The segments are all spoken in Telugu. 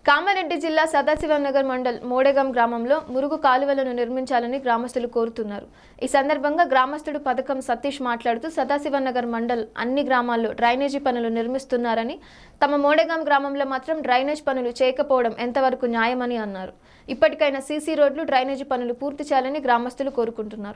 కామారెడ్డి జిల్లా సదాశివనగర్ మండల్ మోడెగం గ్రామంలో మురుగు కాలువలను నిర్మించాలని గ్రామస్తులు కోరుతున్నారు. ఈ సందర్భంగా గ్రామస్తుడు పథకం సతీష్ మాట్లాడుతూ సదాశివనగర్ మండల్ అన్ని గ్రామాల్లో డ్రైనేజీ పనులు నిర్మిస్తున్నారని, తమ మోడెగం గ్రామంలో మాత్రం డ్రైనేజ్ పనులు చేయకపోవడం ఎంతవరకు న్యాయమని అన్నారు. ఇప్పటికైనా సీసీ రోడ్లు, డ్రైనేజీ పనులు పూర్తి చేయాలని గ్రామస్తులు కోరుకుంటున్నారు.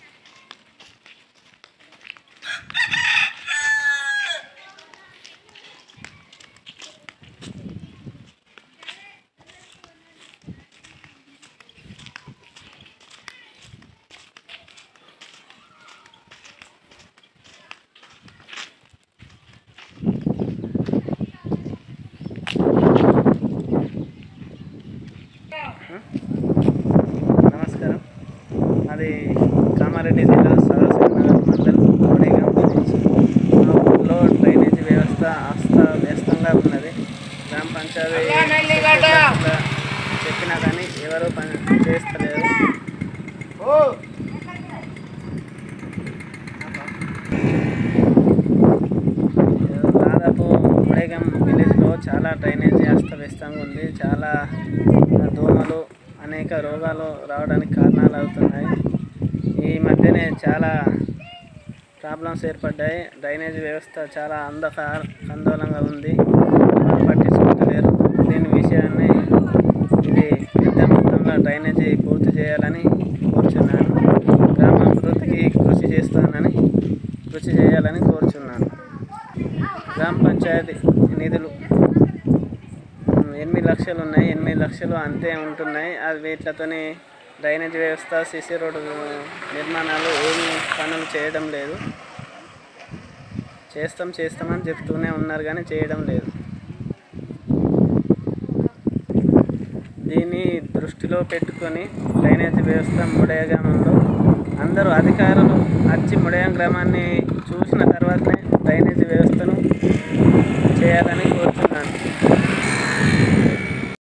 నమస్కారం. అది కామారెడ్డి జిల్లా సదాశివనగర్ మండల్ మోడెగం గురించి. మా ఊళ్ళో డ్రైనేజీ వ్యవస్థ అస్తవ్యస్తంగా ఉన్నది. గ్రామ పంచాయతీ చెప్పినా కానీ ఎవరూ పని చేస్తలేరు. దాదాపు మోడెగం విలేజ్లో చాలా డ్రైనేజీ అస్తవ్యస్తంగా ఉంది. చాలా దోమలు, అనేక రోగాలు రావడానికి కారణాలు అవుతున్నాయి. ఈ మధ్యనే చాలా ప్రాబ్లమ్స్ ఏర్పడ్డాయి. డ్రైనేజీ వ్యవస్థ చాలా ఆందోళనగా ఉంది. ఎవరు పట్టించుకుంటలేరు. దీని విషయాన్ని ఇది పెద్ద మొత్తంలో డ్రైనేజీ పూర్తి చేయాలని కోరుచున్నాను. గ్రామాభివృద్ధికి కృషి చేయాలని కోరుచున్నాను. గ్రామ పంచాయతీ నిధులు 8 లక్షలు ఉన్నాయి. 8 లక్షలు అంతే ఉంటున్నాయి. అది వీటితోని డ్రైనేజ్ వ్యవస్థ, సీసీ రోడ్డు నిర్మాణాలు ఏమి పనులు చేయడం లేదు. చేస్తామని చెప్తూనే ఉన్నారు కానీ చేయడం లేదు. దీన్ని దృష్టిలో పెట్టుకొని డ్రైనేజ్ వ్యవస్థ మోడెగంలో అందరూ అధికారులు వచ్చి మోడెగం గ్రామాన్ని చూసిన తర్వాతనే డ్రైనేజీ వ్యవస్థను చేయాలని